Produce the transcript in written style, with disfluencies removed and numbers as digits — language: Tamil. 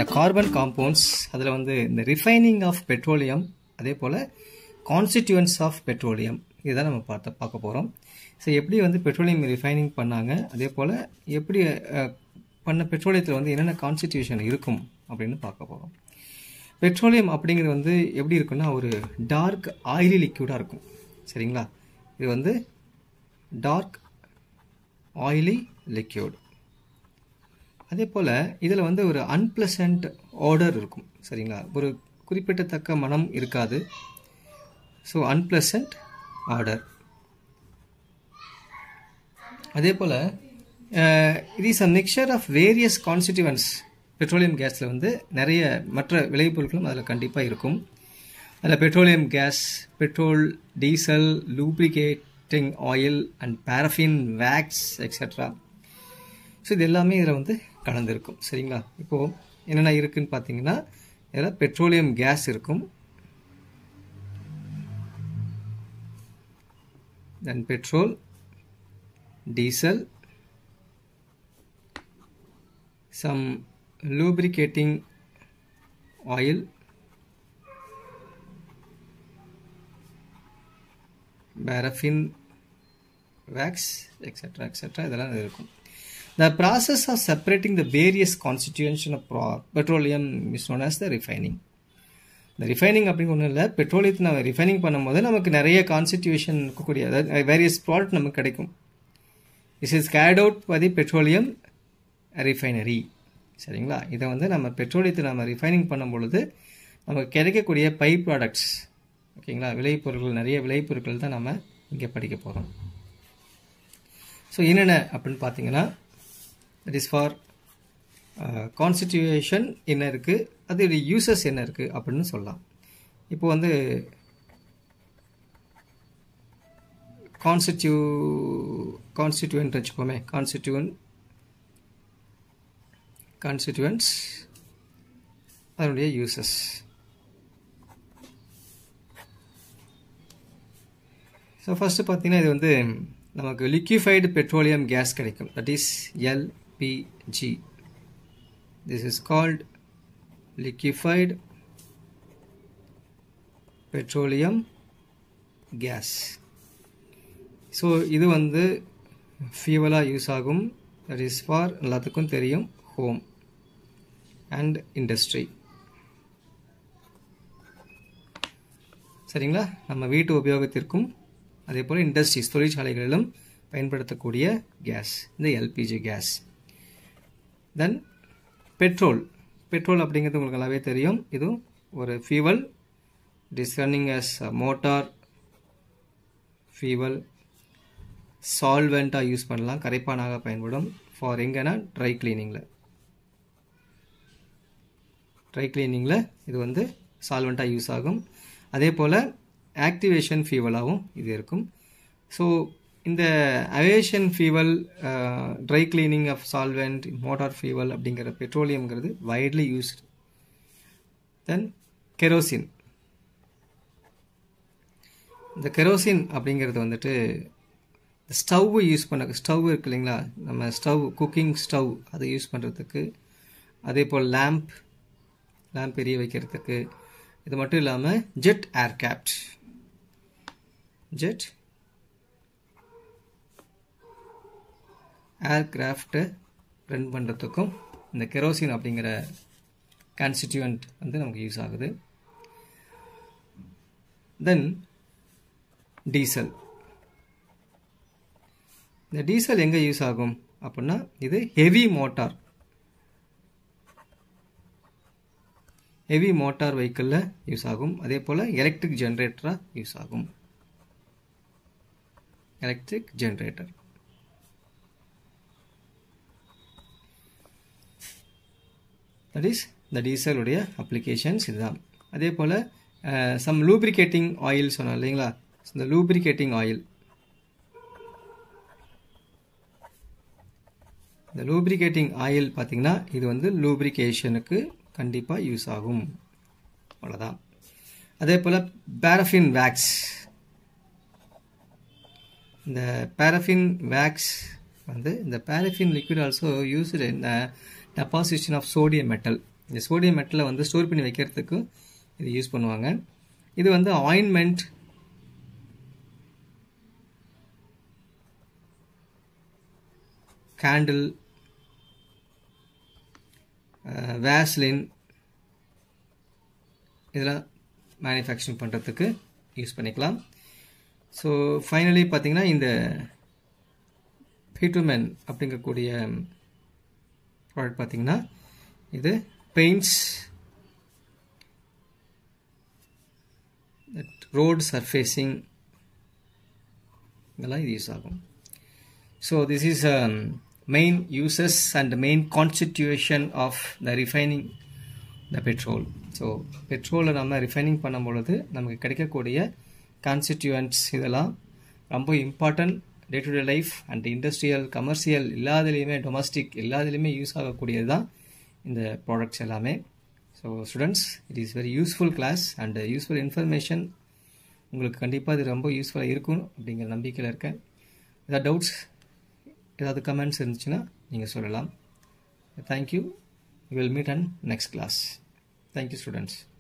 இந்த கார்பன் காம்பவுண்ட்ஸ், அதில் வந்து இந்த ரிஃபைனிங் ஆஃப் பெட்ரோலியம், அதே போல் கான்ஸ்டிடியூவன்ட்ஸ் ஆஃப் பெட்ரோலியம், இதுதான் நம்ம பார்க்க போகிறோம். ஸோ எப்படி வந்து பெட்ரோலியம் ரிஃபைனிங் பண்ணாங்க, அதே போல் எப்படி பண்ண பெட்ரோலியத்தில் வந்து என்னென்ன கான்ஸ்டிடியூஷன் இருக்கும் அப்படின்னு பார்க்க போகிறோம். பெட்ரோலியம் அப்படிங்கிறது வந்து எப்படி இருக்குன்னா ஒரு டார்க் ஆயிலி லிக்யூடாக இருக்கும். சரிங்களா? இது வந்து டார்க் ஆயிலி லிக்யூட். அதே போல் இதில் வந்து ஒரு அன்பிளசன்ட் ஆர்டர் இருக்கும். சரிங்களா? ஒரு குறிப்பிடத்தக்க மனம் இருக்காது. So unpleasant odour. அதே போல் it is a mixture of various constituents. Petroleum கேஸில் வந்து நிறைய மற்ற விளைபொருட்களும் அதில் கண்டிப்பாக இருக்கும். அதில் petroleum gas, petrol, diesel, lubricating oil and paraffin, wax etcetera. So இது எல்லாமே இதில் வந்து கலந்துருக்கும். சரிங்களா? இப்போது என்னென்ன இருக்குதுன்னு பார்த்தீங்கன்னா, இதில் பெட்ரோலியம் கேஸ் இருக்கும், then petrol, diesel, some lubricating oil, paraffin, wax, etc. இதெல்லாம் இருக்கும். The process of separating the various constituents of petroleum is known as the refining. இந்த ரிஃபைனிங் அப்படின்னு ஒன்றும் இல்லை. பெட்ரோலியத்தை நம்ம ரிஃபைனிங் பண்ணும்போது நமக்கு நிறைய கான்ஸ்டிடியூஷன் இருக்கக்கூடிய, அதாவது வேரியஸ் ப்ராடக்ட் நமக்கு கிடைக்கும். This is carried out by the petroleum refinery. சரிங்களா? இதை வந்து நம்ம பெட்ரோலியத்தை நம்ம ரிஃபைனிங் பண்ணும் பொழுது நமக்கு கிடைக்கக்கூடிய பை ப்ராடக்ட்ஸ், ஓகேங்களா, விளைபொருட்கள், நிறைய விளைபொருட்கள் தான் நம்ம இங்கே படிக்க போகிறோம். ஸோ என்னென்ன அப்படின்னு பார்த்தீங்கன்னா, தட் இஸ் ஃபார் கான்ஸ்டிடியூஷன் என்ன இருக்குது, அதோடைய யூசஸ் என்ன இருக்குது அப்படின்னு சொல்லலாம். இப்போ வந்து கான்ஸ்டிடியூவன்ட் வச்சுக்கோமே, கான்ஸ்டிடியூவன்ட்ஸ் அதனுடைய யூசஸ். ஸோ ஃபஸ்ட்டு பார்த்தீங்கன்னா, இது வந்து நமக்கு லிக்யூஃபைடு பெட்ரோலியம் கேஸ் கிடைக்கும். That is LPG. This is called liquefied petroleum gas. So இது வந்து ஃபியூவலாக யூஸ் ஆகும். தட் இஸ் ஃபார் எல்லாத்துக்கும் தெரியும், ஹோம் அண்ட் இண்டஸ்ட்ரி. சரிங்களா? நம்ம வீட்டு உபயோகத்திற்கும் அதே போல் இண்டஸ்ட்ரீஸ், தொழிற்சாலைகளிலும் பயன்படுத்தக்கூடிய கேஸ் இந்த LPG கேஸ். தென் பெட்ரோல் அப்படிங்கிறது உங்களுக்கு நல்லாவே தெரியும். இதுவும் ஒரு fuel. It is running as motor fuel. சால்வெண்ட்டாக யூஸ் பண்ணலாம், கரைப்பானாக பயன்படும். ஃபார் எங்கன்னா ட்ரை கிளீனிங்கில் இது வந்து சால்வெண்ட்டாக யூஸ் ஆகும். அதே போல் ஆக்டிவேஷன் ஃபியூவலாகவும் இது இருக்கும். ஸோ இந்த aviation fuel, dry cleaning of solvent, motor fuel அப்படிங்கிற பெட்ரோலியம்ங்கிறது வைட்லி யூஸ்டு. Then kerosene. இந்த கெரோசின் அப்படிங்கிறது வந்துட்டு ஸ்டவ் யூஸ் ஸ்டவ் இருக்கு இல்லைங்களா, நம்ம ஸ்டவ், குக்கிங் ஸ்டவ், அதை யூஸ் பண்ணுறதுக்கு, அதே போல் லேம்ப் எரிய வைக்கிறதுக்கு. இது மட்டும் இல்லாமல் ஜெட் ஏர்கிராஃப்டை ரன் பண்ணுறதுக்கும் இந்த கெரோசின் அப்படிங்கிற கான்ஸ்டிடியூவன்ட் வந்து நமக்கு யூஸ் ஆகுது. Then diesel. இந்த டீசல் எங்கே யூஸ் ஆகும் அப்படின்னா, இது ஹெவி மோட்டார் வெஹிக்கிளில் யூஸ் ஆகும். அதே போல் எலக்ட்ரிக் ஜென்ரேட்டராக யூஸ் ஆகும். தட் இஸ் இந்த டீசலுடைய அப்ளிகேஷன்ஸ் இதுதான். அதே போல் சம் லூப்ரிகேட்டிங் ஆயில் சொன்னோம் இல்லைங்களா, இந்த லூப்ரிகேட்டிங் ஆயில், இந்த லூப்ரிகேட்டிங் ஆயில் பார்த்தீங்கன்னா இது வந்து லூப்ரிகேஷனுக்கு கண்டிப்பாக யூஸ் ஆகும். அவ்வளோதான். அதே போல் பாரஃபின் வேக்ஸ். இந்த பாரஃபின் வேக்ஸ் வந்து இந்த paraffin liquid also used in deposition of sodium metal. இந்த சோடியம் மெட்டலை வந்து ஸ்டோர் பண்ணி வைக்கிறதுக்கு இது யூஸ் பண்ணுவாங்க. இது வந்து ஆயின்மெண்ட், கேண்டில், வேஸ்லின் இதெல்லாம் மேனுஃபேக்சரிங் பண்ணுறதுக்கு யூஸ் பண்ணிக்கலாம். ஸோ ஃபைனலி பார்த்தீங்கன்னா இந்த பிட்டுமென் அப்படிங்கக்கூடிய ப்ராடக்ட் பார்த்தீங்கன்னா இது பெயிண்ட்ஸ், ரோட் சர்ஃபேசிங் இதெல்லாம் இது யூஸ் ஆகும். So this is main uses and main constitution of the refining the petrol. So பெட்ரோலை நம்ம ரிஃபைனிங் பண்ணும் பொழுது நமக்கு கிடைக்கக்கூடிய கான்ஸ்டிடியூயன்ட்ஸ் இதெல்லாம் ரொம்ப important. Day to day life and industrial, commercial எல்லாத்துலேயுமே, டொமஸ்டிக் எல்லாத்துலேயுமே யூஸ் ஆகக்கூடியது தான் இந்த ப்ராடக்ட்ஸ் எல்லாமே. So students, it is very useful class and useful information. உங்களுக்கு கண்டிப்பாக இது ரொம்ப யூஸ்ஃபுல்லாக இருக்கும் அப்படிங்கிற நம்பிக்கையில் இருக்கேன். ஏதாவது டவுட்ஸ், ஏதாவது கமெண்ட்ஸ் இருந்துச்சுன்னா நீங்கள் சொல்லலாம். Thank you. We will meet in next class. Thank you, students.